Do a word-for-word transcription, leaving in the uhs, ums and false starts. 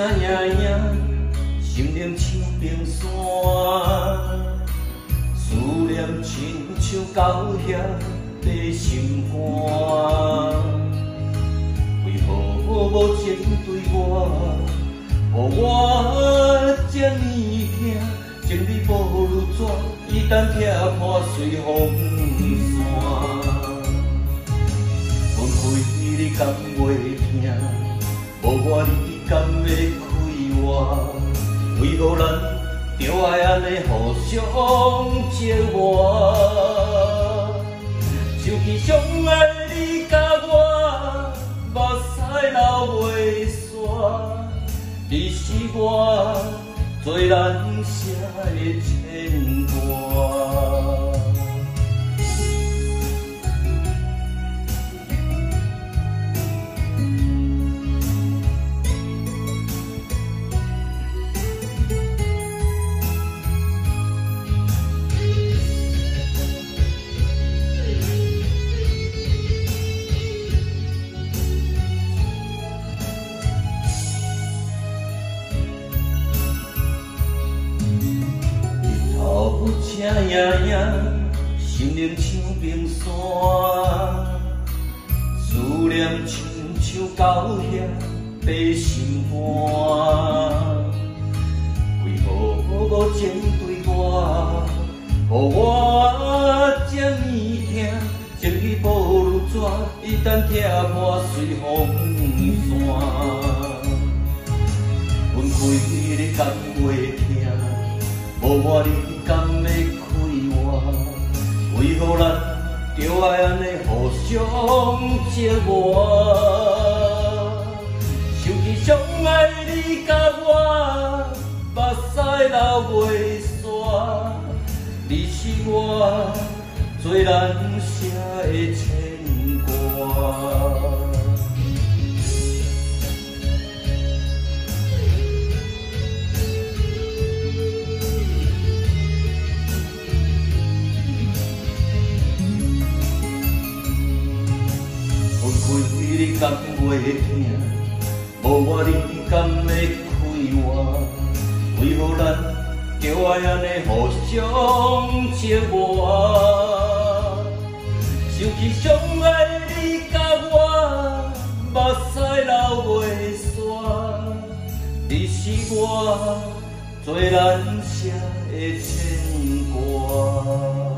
影影，心灵像冰山，思念亲像狗血在心肝。为何无情对我，予我这呢痛？情理无如纸，伊等拆破随风散。分开你敢袂疼？无我你敢要开我？为何咱着爱安尼互相折磨？想起相爱你甲我，目屎流袂煞。你是我最难舍的牵挂。声影影，心灵像冰山，思念亲像狗血在心肝。为何无情对我，予我这呢痛？情义无如纸，一旦拆破随风散。分开你敢袂疼？无我你敢要开我？为何咱着爱安尼互相折磨？想起相爱你甲我，目屎流袂煞。你是我最难舍的牵挂。你敢袂疼？无我你敢要开我？为何咱着爱安尼互相折磨？想起相爱你甲我，目屎流袂煞。你是我最难舍的牵挂。